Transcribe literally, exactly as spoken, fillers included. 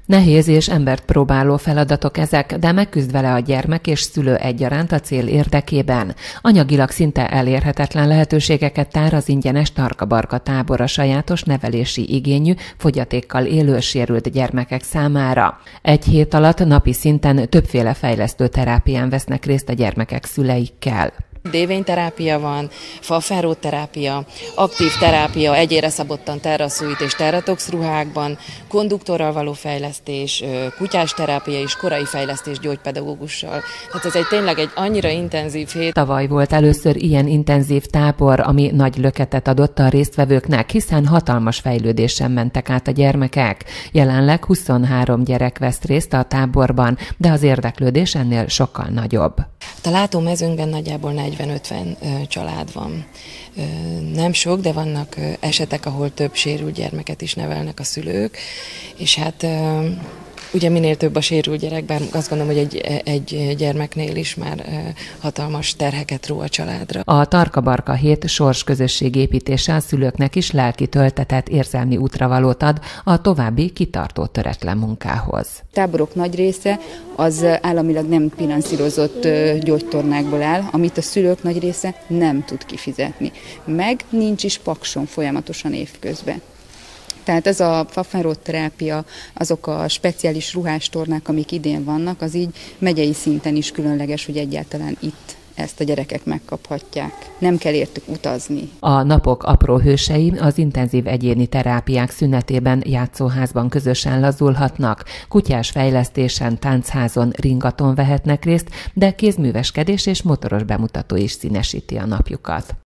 Nehéz és embert próbáló feladatok ezek, de megküzd vele a gyermek és szülő egyaránt a cél érdekében. Anyagilag szinte elérhetetlen lehetőségeket tár az ingyenes Tarka-Barka tábor a sajátos nevelési igényű, fogyatékkal élő sérült gyermekek számára. Egy hét alatt napi szinten többféle fejlesztő terápián vesznek részt a gyermekek szüleikkel. Dévényterápia van, falfáróterápia, aktív terápia, egyére szabottan terraszújt és terratox ruhákban, konduktorral való fejlesztés, kutyás terápia és korai fejlesztés gyógypedagógussal. Tehát ez egy tényleg egy annyira intenzív hét. Tavaly volt először ilyen intenzív tábor, ami nagy löketet adott a résztvevőknek, hiszen hatalmas fejlődésen mentek át a gyermekek. Jelenleg huszonhárom gyerek vesz részt a táborban, de az érdeklődés ennél sokkal nagyobb. A látómezőnkben nagyjából negyven-ötven család van. Nem sok, de vannak esetek, ahol több sérült gyermeket is nevelnek a szülők, és hát ugye minél több a sérült gyerek, bár azt gondolom, hogy egy, egy gyermeknél is már hatalmas terheket ró a családra. A Tarka-Barka hét sorsközösség építése a szülőknek is lelki töltetet, érzelmi útravalót ad a további kitartó töretlen munkához. A táborok nagy része az államilag nem finanszírozott gyógytornákból áll, amit a szülők nagy része nem tud kifizetni. Meg nincs is pakson folyamatosan évközben. Tehát ez a falfáróterápia, azok a speciális ruhástornák, amik idén vannak, az így megyei szinten is különleges, hogy egyáltalán itt ezt a gyerekek megkaphatják. Nem kell értük utazni. A napok apró hősei az intenzív egyéni terápiák szünetében játszóházban közösen lazulhatnak, kutyás fejlesztésen, táncházon, ringaton vehetnek részt, de kézműveskedés és motoros bemutató is színesíti a napjukat.